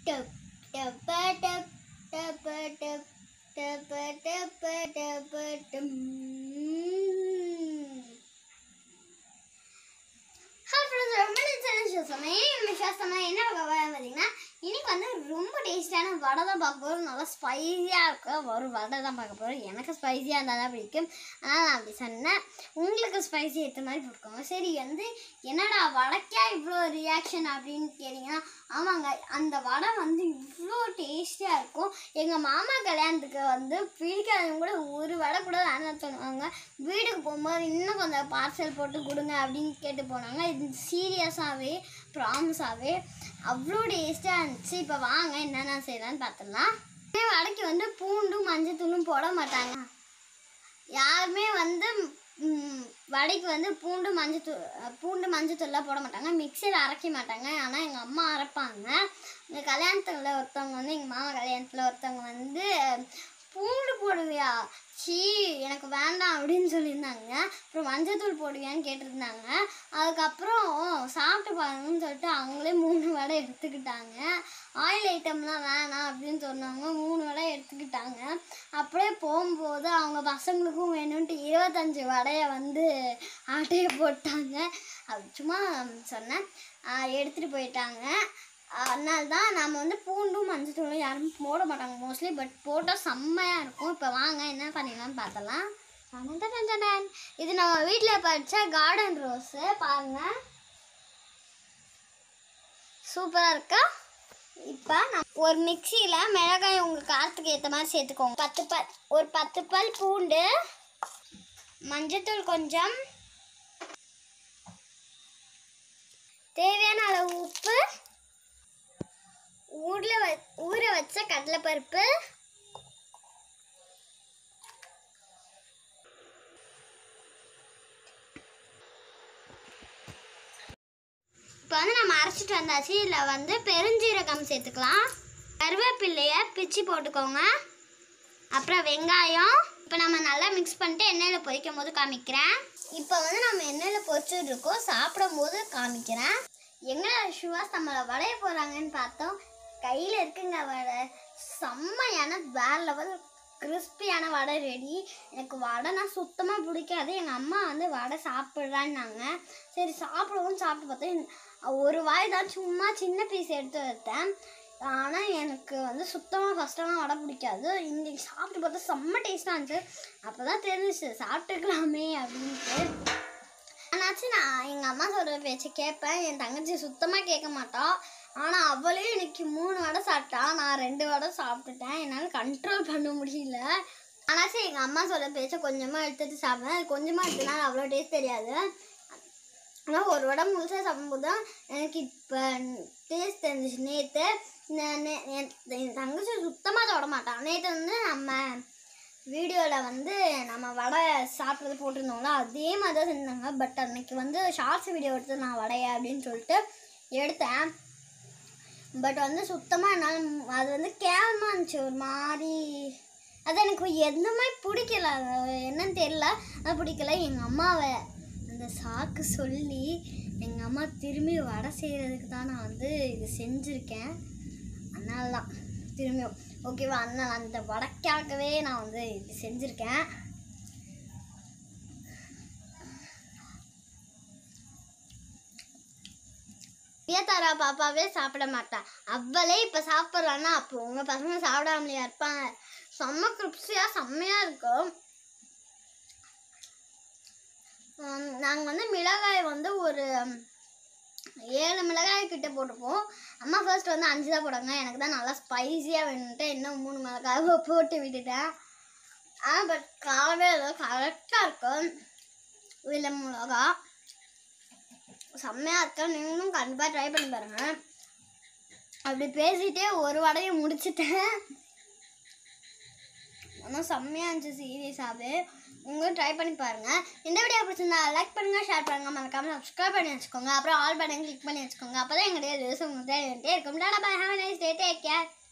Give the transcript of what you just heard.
Tap tap tap tap tap tap tap tap. Hi friends, ரொம்ப challenge சமையல் என்ன பார்த்தீங்கன்னா இன்னைக்கு வந்து ரொம்ப டேஸ்டியான வடை தான் பார்க்க போகிறோம். நல்லா ஸ்பைஸியாக இருக்கும் ஒரு வடை தான் பார்க்க போகிறோம். எனக்கு ஸ்பைஸியாக இருந்தால் தான் பிடிக்கும். ஆனால் நான் அப்படி சொன்னேன், உங்களுக்கு ஸ்பைசி ஏற்ற மாதிரி போட்டுக்கோங்க. சரி வந்து என்னடா வடைக்கா இவ்வளோ ரியாக்ஷன் அப்படின்னு கேட்டிங்கன்னா, ஆமாங்க, அந்த வடை வந்து இவ்வளோ டேஸ்டியாக இருக்கும். எங்கள் மாமா கல்யாணத்துக்கு வந்து பிடிக்காதவங்க கூட ஒரு வடை கூட வேணாம் சொல்லுவாங்க. வீட்டுக்கு போகும்போது இன்னும் கொஞ்சம் பார்சல் போட்டு கொடுங்க அப்படின்னு கேட்டு போனாங்க. இது சீரியஸாகவே ப்ராமிஸாகவே அவ்வளோ டேஸ்ட்டாக இருந்துச்சு. இப்போ வாங்க என்னென்ன செய்யலான்னு பார்த்துடலாம். வடைக்கு வந்து பூண்டும் மஞ்சத்தூளும் போட மாட்டாங்க. யாருமே வந்து வடைக்கு வந்து பூண்டு மஞ்சத்தூள்லாம் போட மாட்டாங்க. மிக்சியில் அரைக்க மாட்டாங்க. ஆனால் எங்கள் அம்மா அரைப்பாங்க. எங்கள் கல்யாணத்தில் ஒருத்தவங்க வந்து எங்கள் மாமா கல்யாணத்தில் ஒருத்தவங்க வந்து பூண்டு போடுவியா, சீ எனக்கு வேண்டாம் அப்படின்னு சொல்லியிருந்தாங்க. அப்புறம் மஞ்சத்தூள் போடுவியான்னு கேட்டிருந்தாங்க. அதுக்கப்புறம் சாப்பிட்டு பாருங்கன்னு சொல்லிட்டு அவங்களே 3 வடை எடுத்துக்கிட்டாங்க. ஆயில் ஐட்டம்லாம் வேணாம் அப்படின்னு சொன்னாங்க. 3 வடை எடுத்துக்கிட்டாங்க. அப்படியே போகும்போது அவங்க பசங்களுக்கும் வேணும்ன்ட்டு 25 வடையை வந்து ஆட்டையை போட்டாங்க. அது சும்மா சொன்னேன், எடுத்துகிட்டு போயிட்டாங்க. அதனால தான் நம்ம வந்து பூண்டும் மஞ்சத்தூளும் யாரும் போட மாட்டாங்க மோஸ்ட்லி. பட் போட்டால் செம்மையாக இருக்கும். இப்போ வாங்க என்ன பண்ணிடலான்னு பார்த்தலாம். இது நம்ம வீட்டில் பறிச்ச கார்டன் ரோஸு பாருங்கள், சூப்பராக இருக்கா. இப்போ நான் ஒரு மிக்சியில் மிளகாய் உங்கள் காரத்துக்கு ஏற்ற மாதிரி சேர்த்துக்கோங்க. ஒரு 10 பல் பூண்டு, மஞ்சத்தூள் கொஞ்சம், தேவையான அளவு உப்பு, ஊற வச்ச கடலைப்பருப்பு, இப்போ வந்து நம்ம அரைச்சிட்டு வந்தாச்சு. இதில் வந்து பெருஞ்சீரகம் சேர்த்துக்கலாம். கருவேப்பிலையை பிச்சு போட்டுக்கோங்க. அப்புறம் வெங்காயம். இப்போ நம்ம நல்லா மிக்ஸ் பண்ணிட்டு எண்ணெயில் பொரிக்கும் போது காமிக்கிறேன். இப்போ வந்து நம்ம எண்ணெயில் பொரிச்சுட்ருக்கோம், சாப்பிடும் போது காமிக்கிறேன். எங்கே சுவாஸ் நம்மளை வடைய போகிறாங்கன்னு பார்த்தோம். கையில் இருக்குங்க வடை, செம்மையான வேற லெவல் கிறிஸ்பியான வடை ரெடி. எனக்கு வடைனா சுத்தமாக பிடிக்காது. எங்கள் அம்மா வந்து வடை சாப்பிட்றான்னாங்க. சரி சாப்பிடுவோம், சாப்பிட்டு பார்த்தேன். ஒரு வாய் தான் சும்மா சின்ன பீஸ் எடுத்து வைத்தேன். ஆனால் எனக்கு வந்து சுத்தமாக ஃபஸ்ட்டெல்லாம் வடை பிடிக்காது. இன்றைக்கி சாப்பிட்டு பார்த்தா செம்ம டேஸ்ட்டாக இருந்துச்சு. அப்போ தான் தெரிஞ்சிச்சு சாப்பிட்டுக்கலாமே அப்படின்ட்டு. ஆனாச்சும் நான் எங்கள் அம்மா சொல்கிற பேச்சு கேட்பேன். என் தங்கச்சி சுத்தமாக கேட்க மாட்டாள். ஆனால் அவளே இன்னைக்கு 3 வடை சாப்பிட்டா, நான் 2 வடை சாப்பிட்டுட்டேன். என்னால் கண்ட்ரோல் பண்ண முடியல. ஆனாச்சும் எங்கள் அம்மா சொல்கிற பேச்சை கொஞ்சமாக எடுத்துகிட்டு சாப்பிடுவேன். அது கொஞ்சமாக எடுத்துனால அவ்வளோ டேஸ்ட் தெரியாது. ஆனால் ஒரு வடை முழுசாக சாப்பிடும்போது தான் எனக்கு இப்போ டேஸ்ட் தெரிஞ்சிச்சு. நேற்று என் தங்கச்சி சுத்தமாக தொட மாட்டான். நேற்று வந்து நம்ம வீடியோவில் வந்து நம்ம வடை சாப்பிட்றது போட்டிருந்தோம்ல, அதே மாதிரி தான் செஞ்சாங்க. பட் அன்றைக்கி வந்து ஷார்ட்ஸ் வீடியோ எடுத்து நான் வடைய அப்படின்னு சொல்லிட்டு எடுத்தேன். பட் வந்து சுத்தமாக என்னால் அது வந்து கேவலமாக இருந்துச்சு. ஒரு மாதிரி அது எனக்கு எதுவுமே பிடிக்கல. என்னன்னு தெரியல, அது பிடிக்கல. எங்கள் அம்மாவை அந்த சாக்கு சொல்லி எங்கள் அம்மா திரும்பி வடை செய்கிறதுக்கு தான் நான் வந்து இது செஞ்சுருக்கேன். அதனால தான் திரும்பியும் ஓகேவா, அதனால் அந்த வடைக்காகவே நான் வந்து இது செஞ்சுருக்கேன். பியத்தாரா பாப்பாவே சாப்பிட மாட்டான். அவளே இப்போ சாப்பிட்றான்னா அப்போ உங்கள் பசங்க சாப்பிடாமலையா இருப்பாங்க. செம்ம கிரிப்ஸியாக செம்மையாக இருக்கும். நாங்கள் வந்து மிளகாய் வந்து ஒரு 7 மிளகாய் கிட்ட போட்டுப்போம். அம்மா ஃபர்ஸ்ட் வந்து 5 தான் போடாங்க. எனக்கு தான் நல்லா ஸ்பைஸியாக வேணுன்ட்டு இன்னும் 3 மிளகாய் போட்டு விட்டுட்டேன். பட் காவே கரெக்டாக இருக்கும். இதில் மிளகா செம்மையாக இருக்கா. நீங்களும் கண்டிப்பாக ட்ரை பண்ணி பாருங்கள். அப்படி பேசிகிட்டே ஒரு வடையை முடிச்சுட்டேன். ஆனால் செம்மையாக இருந்துச்சு சீரியஸாகவே. உங்களும் ட்ரை பண்ணி பாருங்கள். இந்த வீடியோ பிடிச்சிருந்தா லைக் பண்ணுங்கள், ஷேர் பண்ணுங்கள், மறக்காமல் சப்ஸ்கிரைப் பண்ணி வச்சுக்கோங்க. அப்புறம் ஆல் பட்டன் கிளிக் பண்ணி வச்சுக்கோங்க. அப்போ தான் எங்களுடைய வீடியோஸ் உங்களுக்கு வந்துட்டே இருக்கும். Tata bye, have a nice day, take care.